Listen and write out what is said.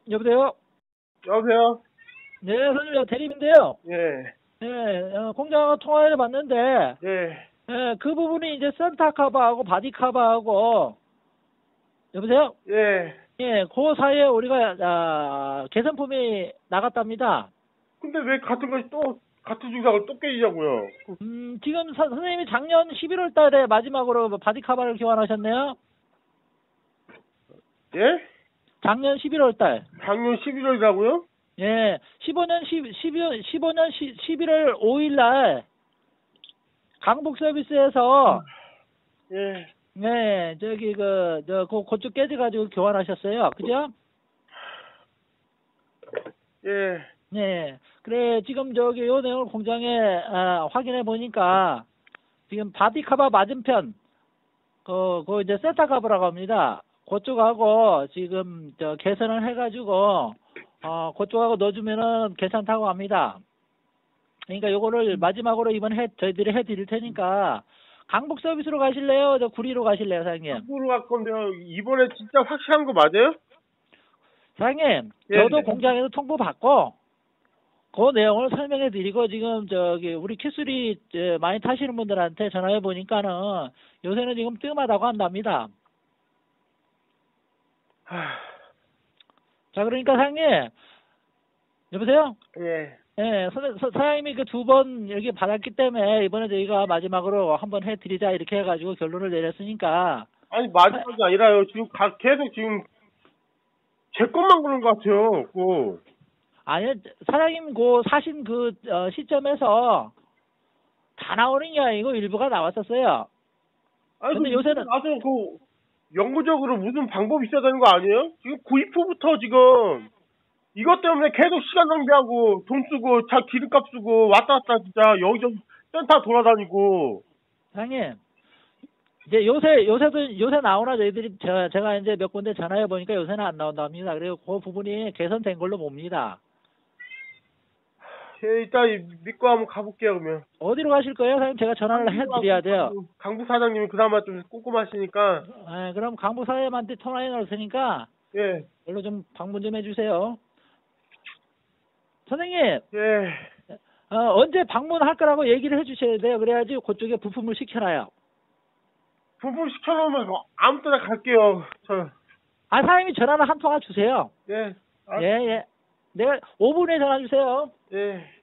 여보세요? 여보세요? 네, 선생님, 대리인데요. 예, 네, 공장 통화를 받는데, 예, 그 부분이 이제 센터 커버하고 바디 커버하고, 여보세요? 예. 예, 그 사이에 우리가, 개선품이 나갔답니다. 근데 왜 같은 것이 또, 같은 증상을 또 깨지냐고요? 지금 선생님이 작년 11월 달에 마지막으로 바디 커버를 교환하셨네요? 예? 작년 11월 달. 작년 11월이라고요? 예, 15년 11월 5일 날, 강북 서비스에서, 예, 네, 그쪽 깨져가지고 교환하셨어요. 그죠? 예. 네. 그래, 지금 요 내용을 공장에, 확인해 보니까, 지금 바디카바 맞은편, 이제 세타카바라고 합니다. 그쪽하고 지금, 개선을 해가지고, 그쪽하고 넣어주면은 괜찮다고 합니다. 그러니까 요거를 마지막으로 저희들이 해드릴 테니까, 강북 서비스로 가실래요? 구리로 가실래요, 사장님? 한국으로 갈 건데요. 이번에 진짜 확실한 거 맞아요? 사장님, 예, 저도 네. 공장에서 통보 받고, 그 내용을 설명해 드리고, 지금, 우리 키스리 많이 타시는 분들한테 전화해 보니까는, 요새는 지금 뜸하다고 한답니다. 자, 그러니까 사장님, 여보세요? 예. 예, 사장님이 그 2번 여기 받았기 때문에, 이번에 저희가 마지막으로 한번 해 드리자, 이렇게 해가지고 결론을 내렸으니까, 아니, 마지막이 아니라요. 지금 계속 지금 제 것만 그런 것 같아요. 아니, 사장님 사신 시점에서 다 나오는 게 아니고 일부가 나왔었어요. 아니, 근데 요새는, 나서 영구적으로 무슨 방법이 있어야 되는 거 아니에요? 지금 구입 후부터 지금 이것 때문에 계속 시간 낭비하고 돈 쓰고 차 기름값 쓰고 왔다 갔다 진짜 여기저기 센터 돌아다니고. 사장님, 이제 요새 나오나 저희들이 제가 이제 몇 군데 전화해 보니까 요새는 안 나온답니다. 그리고 그 부분이 개선된 걸로 봅니다. 예, 일단 믿고 한번 가볼게요. 그러면 어디로 가실 거예요? 사장님 제가 전화를 해드려야 돼요. 강북 사장님이 그나마 좀 꼼꼼하시니까. 예, 그럼 강북 사장님한테 통화해 놓을 테니까 예, 별로 좀 방문 좀 해주세요. 선생님, 예. 언제 방문할 거라고 얘기를 해주셔야 돼요. 그래야지 그쪽에 부품을 시켜놔요. 부품 시켜놓으면 아무 때나 갈게요. 사장님이 전화를 한 통화 주세요. 예, 예, 예. 내가 5분에 전화 주세요. 예.